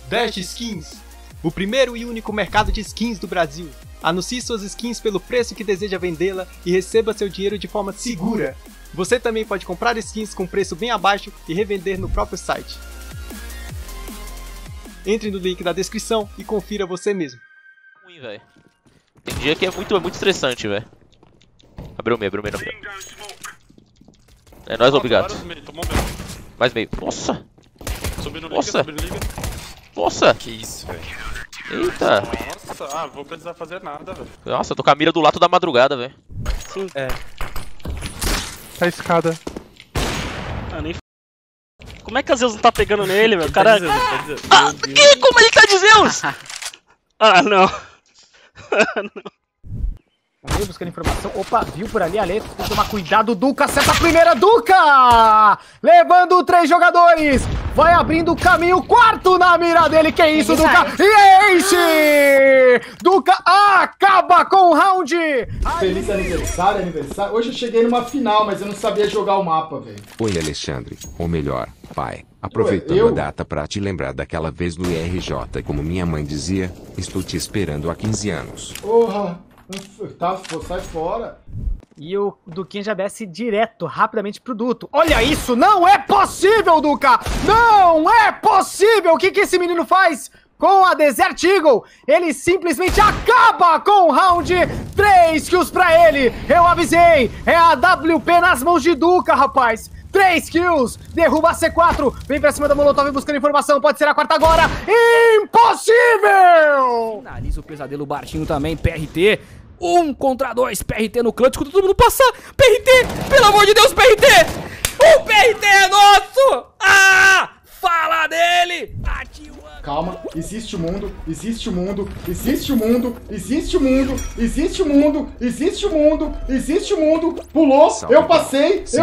Dash Skins, o primeiro e único mercado de skins do Brasil. Anuncie suas skins pelo preço que deseja vendê-la e receba seu dinheiro de forma segura. Você também pode comprar skins com preço bem abaixo e revender no próprio site. Entre no link da descrição e confira você mesmo. Ruim, velho. Tem dia que é muito estressante, velho. Abriu o meio. É nóis, obrigado. Mais meio. Nossa! Nossa! Que isso, velho. Eita! Nossa, vou precisar fazer nada, velho. Nossa, eu tô com a mira do lado da madrugada, velho. Sim. É. Tá escada. Ah, nem f... Como é que a Zeus não tá pegando nele, velho? O cara... Que? Como ele tá de Zeus? Ah, não. Veio buscando informação. Opa, viu por ali, Ale. Tem que tomar cuidado. Duca acerta a primeira. Duca! Levando 3 jogadores. Vai abrindo o caminho. Quarto na mira dele. Que isso, Duca? E enche! Duca acaba com o round. Feliz aniversário. Hoje eu cheguei numa final, mas eu não sabia jogar o mapa, velho. Oi, Alexandre. Ou melhor, pai. Aproveitando a data pra te lembrar daquela vez do IRJ, como minha mãe dizia, estou te esperando há 15 anos. Porra! Tá, sai fora. E o Duquinha já desce direto, rapidamente pro Duto. Olha isso, não é possível, Duca! Não é possível! O que esse menino faz com a Desert Eagle? Ele simplesmente acaba com o round. 3 kills pra ele. Eu avisei, é a WP nas mãos de Duca, rapaz. 3 kills, derruba a C4, vem pra cima da Molotov buscando informação, pode ser a quarta agora, impossível! Finaliza o pesadelo, Bartinho também, PRT, 1 contra 2, PRT no clutch, quando todo mundo passa, PRT, pelo amor de Deus, PRT, o PRT é nosso, fala dele, Calma, existe o mundo, pulou, eu passei, Sai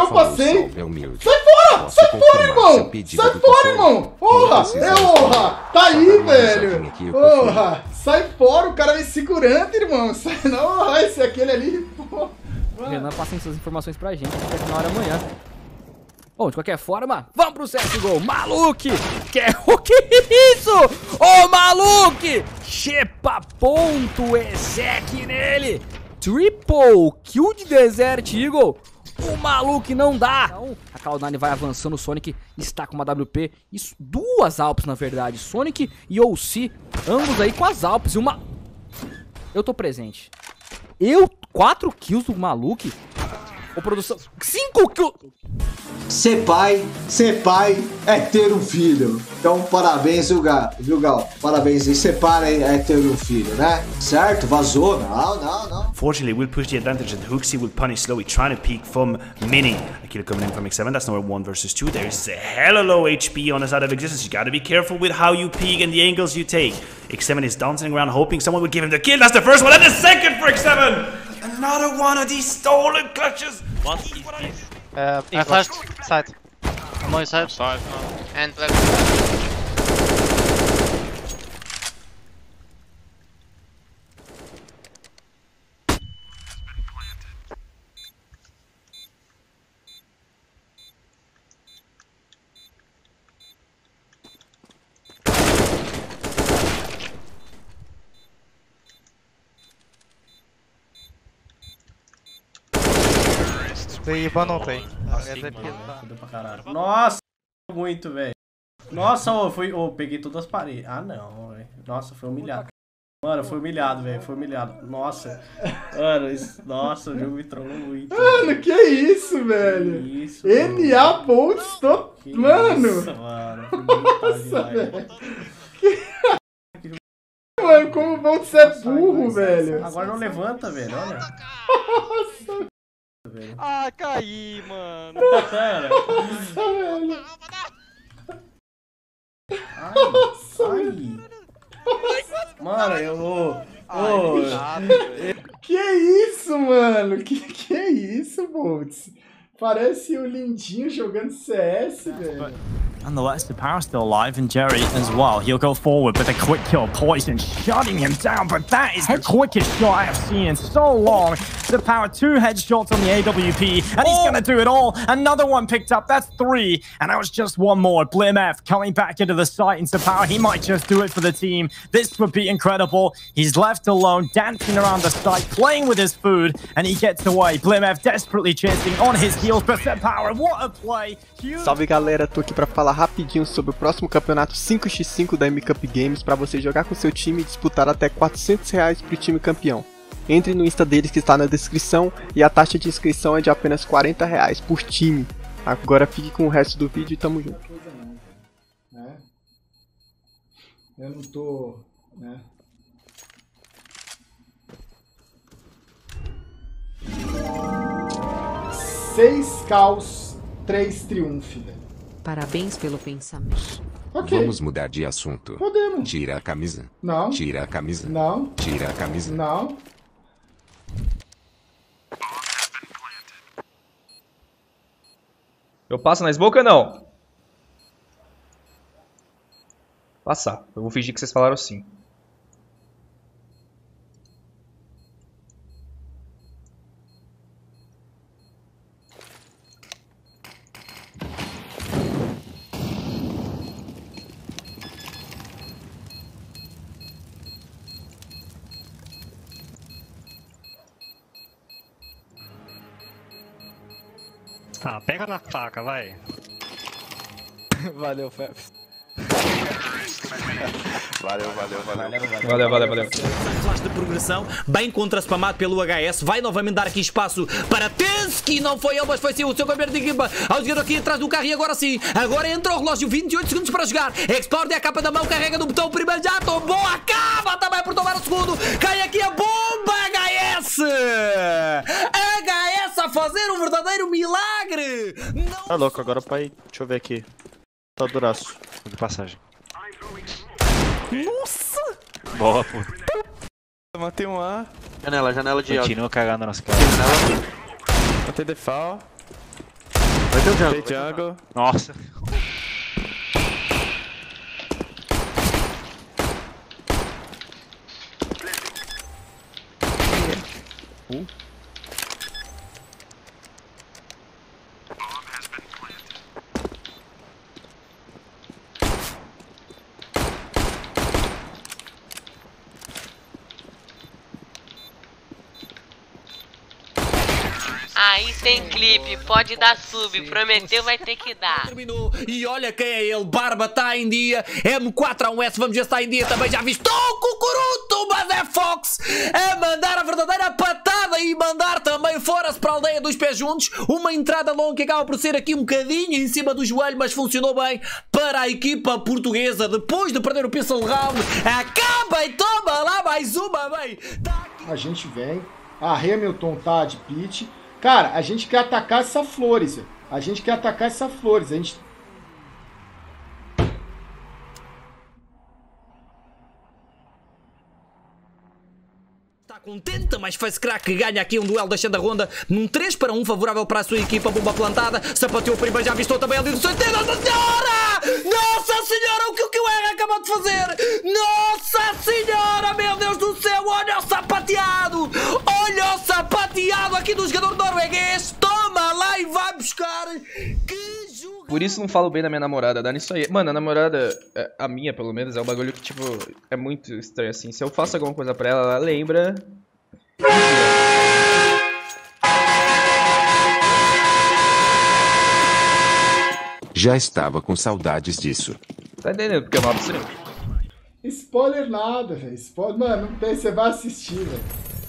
fora, irmão, porra, tá aí, velho, porra, sai fora, o cara me segurando, irmão, não, esse é aquele ali, porra. Renan, passem suas informações pra gente, até na hora amanhã. Bom, de qualquer forma, vamos pro CSGO. Maluque! O que é isso? Ô, Maluque! Chepa ponto exec nele. Triple kill de Desert Eagle. O Maluque não dá. Então, a Cloud9 vai avançando. O Sonic está com uma WP. Isso, 2 Alps, na verdade. Sonic e OC, ambos aí com as Alps. E uma... Eu tô presente. 4 kills do Maluque. Ô, produção, 5 kills. Ser pai é ter um filho. Então, parabéns, viu, Gal? Parabéns. E ser pai é ter um filho, né? Certo? Vazou? Não. Fortunately, we'll push the advantage and Hooksy will punish Slowy, trying to peek from Mini. A kill coming in from X7, that's number 1 versus 2. There's a hella low HP on his out of existence. You gotta be careful with how you peek and the angles you take. X7 is dancing around hoping someone will give him the kill. That's the first one and the second for X7! Another one of these stolen clutches! What is this? I flashed side. I'm on side. And left. Tem Ivan, não tem. Nossa, muito, velho. Nossa, peguei todas as paredes. Ah, não, velho. Nossa, foi humilhado. Mano, foi humilhado, velho. Foi humilhado. Nossa. Mano, nossa, o jogo me trollou muito. Mano, que isso, velho? Que isso, NA Bolts, mano. Nossa, mano. Nossa, velho. Mano, como o Bolts é burro, velho. Agora não levanta, velho. Olha. Nossa. Caí, mano. Pera. Mano, eu vou. Que isso, mano? Que é isso, Bolts? Parece o Lindinho jogando CS, velho. Nonetheless, the power's still alive, and Jerry as well. He'll go forward with a quick kill. Poison shutting him down, but that is the quickest shot I have seen in so long. The power 2 headshots on the AWP, and he's gonna do it all. Another one picked up, that's 3. And that was just one more. BlimF coming back into the site into power. He might just do it for the team. This would be incredible. He's left alone, dancing around the site, playing with his food, and he gets away. BlimF desperately chasing on his heels, but Power, what a play! Salve galera, tô aqui pra falar rapidinho sobre o próximo campeonato 5x5 da MCup Games para você jogar com seu time e disputar até R$400 pro time campeão. Entre no Insta deles que está na descrição e a taxa de inscrição é de apenas R$40 por time. Agora fique com o resto do vídeo e tamo junto. Né? Eu não tô... né? Seis caos, 3 triunfos, velho. Parabéns pelo pensamento. Okay. Vamos mudar de assunto. Podemos. Tira a camisa. Não. Tira a camisa. Não. Tira a camisa. Não. Eu passo na smoke ou não? Passar. Eu vou fingir que vocês falaram sim. Tá, pega na faca, vai. Valeu, Fef. Valeu. Valeu. Flash de progressão, bem contra-spamado pelo HS, vai novamente dar aqui espaço para Tensky, não foi ele, mas foi sim o seu companheiro de equipa, ao jogador aqui atrás do carro e agora sim, agora entra o relógio, 28 segundos para jogar, Export é a capa da mão, carrega no botão, o primeiro já tombou, acaba também por tomar o segundo, cai aqui a bomba, HS a fazer um verdadeiro milagre! Não... Tá louco, agora pai, deixa eu ver aqui, tá duraço, de passagem. Nossa! Boa, pô. Matei um A. Janela de alto. Continua cagando nas caras. Matei defal. Vai ter o jungle. Matei jungle. Nossa. Aí tem clipe, pode dar sub, prometeu vai ter que dar. Terminou, e olha quem é ele, Barba está em dia, M4A1S, vamos ver se está em dia também, já viste, Cucuruto, mas é Fox, a mandar a verdadeira patada e mandar também fora-se para a aldeia dos pés juntos, uma entrada longa que acaba por ser aqui um bocadinho em cima do joelho, mas funcionou bem para a equipa portuguesa, depois de perder o pistol round, acaba e toma lá mais uma, bem. A gente vem, a Hamilton tá de pit. Cara, a gente quer atacar essa Flores. A gente quer atacar essa Flores. A gente... Está contente, mas Face Crack ganha aqui um duelo deixando a ronda num 3-1 favorável para a sua equipa. Bomba plantada, sapateou primeiro, já avistou também ali do centro. Nossa Senhora! Nossa Senhora, o que o R acabou de fazer? Nossa Senhora, meu Deus do céu, olha o sapateado! Olha o sapateado aqui do jogador norueguês! Toma lá e vai buscar! Que jogo! Por isso não falo bem da minha namorada, dá nisso aí. Mano, a namorada, a minha pelo menos, é um bagulho que, tipo, é muito estranho assim. Se eu faço alguma coisa pra ela, ela lembra. Já estava com saudades disso. Tá entendendo? Porque é uma opção. Spoiler nada, velho. Spoiler... Mano, não tem, você vai assistir, velho.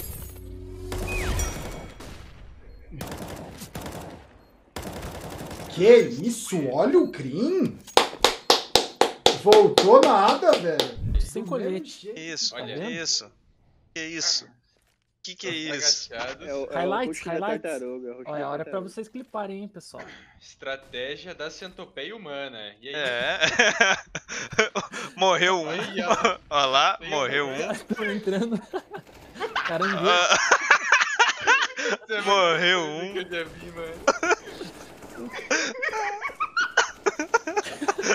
Que isso? Olha o Green. Voltou nada, velho. Sem colete. Isso, olha isso. Que isso? Que é isso? Highlights. Olha, a hora é pra vocês cliparem, hein, pessoal. Estratégia da centopeia humana. E aí? É. Morreu um. Olha lá, morreu um. Tô entrando. Caranguejo. Morreu um. Que eu já vi, mano.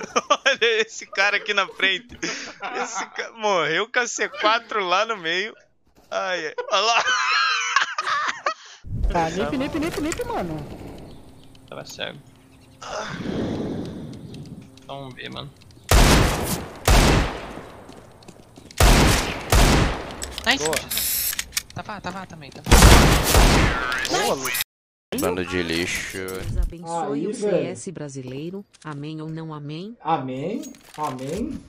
Olha esse cara aqui na frente. Esse cara morreu com a C4 lá no meio. Ai, ai. Olha lá. Ah, nip, mano. Tava cego. Vamos ver, mano. Nice. Tava também. Bando de lixo. Deus abençoe Aí, o velho. CS brasileiro. Amém ou não amém? Amém? Amém?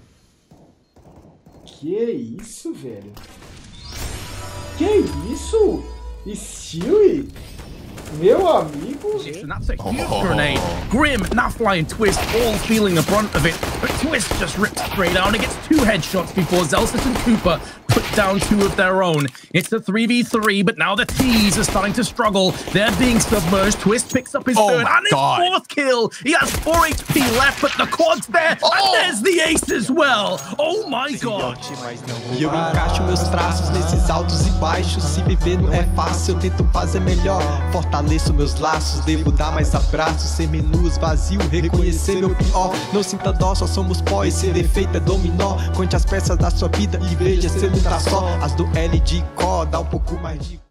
Que isso, velho? Que isso? Stewie? Meu amigo? That's a huge grenade. Grim, Nafly, and Twist all feeling the brunt of it, but Twist just rips straight out and gets 2 headshots before Zelsis and Cooper put down 2 of their own. It's a 3v3, but now the T's are starting to struggle. They're being submerged. Twist picks up his third and his 4th kill. He has 4 HP left, but the quad's there, and there's the ace as well. Oh my god. E eu encaixo meus traços nesses altos e baixos. Se viver não é fácil, eu tento fazer melhor. Fortaleço meus laços, devo dar mais abraços. Ser menos vazio, reconhecer meu pior. Não sinta dó, só somos pó e ser defeito é dominó. Conte as peças da sua vida e veja se ele tá só. As do L de Có, dá um pouco mais de